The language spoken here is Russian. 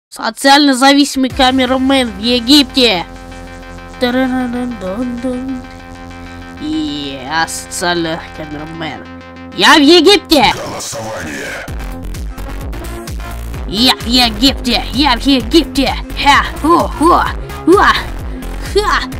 Социально зависимый камерамен в Египте. Я социальный камерамен. Я в Египте. Голосование. Я в Египте. Я в Египте. Ха. О. Ха.